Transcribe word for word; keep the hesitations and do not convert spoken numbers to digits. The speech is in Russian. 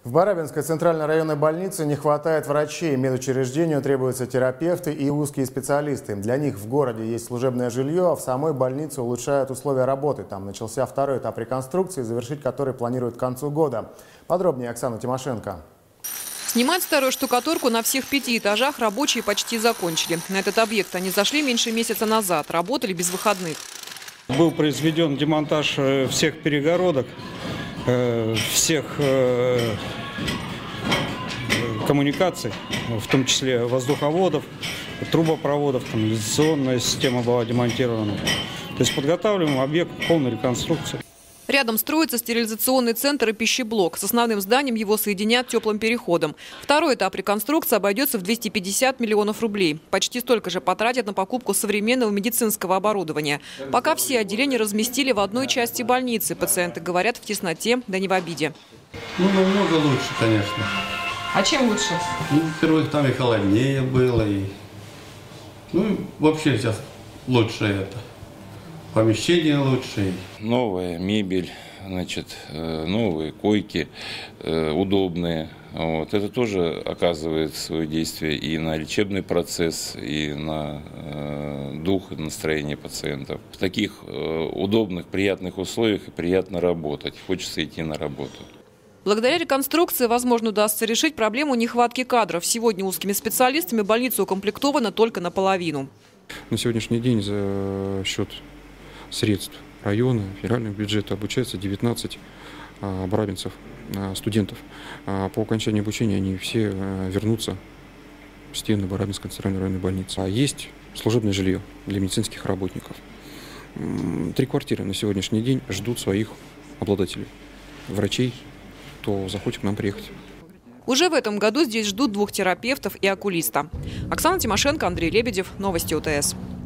В Барабинской центральной районной больнице не хватает врачей. Медучреждению требуются терапевты и узкие специалисты. Для них в городе есть служебное жилье, а в самой больнице улучшают условия работы. Там начался второй этап реконструкции, завершить который планируют к концу года. Подробнее Оксана Тимошенко. Снимать старую штукатурку на всех пяти этажах рабочие почти закончили. На этот объект они зашли меньше месяца назад, работали без выходных. Был произведен демонтаж всех перегородок, всех коммуникаций, в том числе воздуховодов, трубопроводов, канализационная система была демонтирована. То есть подготавливаем объект к полной реконструкции. Рядом строится стерилизационный центр и пищеблок. С основным зданием его соединят теплым переходом. Второй этап реконструкции обойдется в двести пятьдесят миллионов рублей. Почти столько же потратят на покупку современного медицинского оборудования. Пока все отделения разместили в одной части больницы. Пациенты говорят в тесноте, да не в обиде. Ну, намного лучше, конечно. А чем лучше? Ну, во-первых, там и холоднее было, и... Ну, вообще сейчас лучше это. Помещение лучше. Новая мебель, значит, новые койки, удобные. Вот. Это тоже оказывает свое действие и на лечебный процесс, и на дух и настроение пациентов. В таких удобных, приятных условиях и приятно работать. Хочется идти на работу. Благодаря реконструкции, возможно, удастся решить проблему нехватки кадров. Сегодня узкими специалистами больница укомплектована только наполовину. На сегодняшний день за счет средств района, федерального бюджета обучается девятнадцать а, барабинцев, а, студентов. А, по окончании обучения они все а, вернутся в стены Барабинской центральной районной больницы. А есть служебное жилье для медицинских работников. Три квартиры на сегодняшний день ждут своих обладателей, врачей, кто захочет к нам приехать. Уже в этом году здесь ждут двух терапевтов и окулиста. Оксана Тимошенко, Андрей Лебедев. Новости ОТС.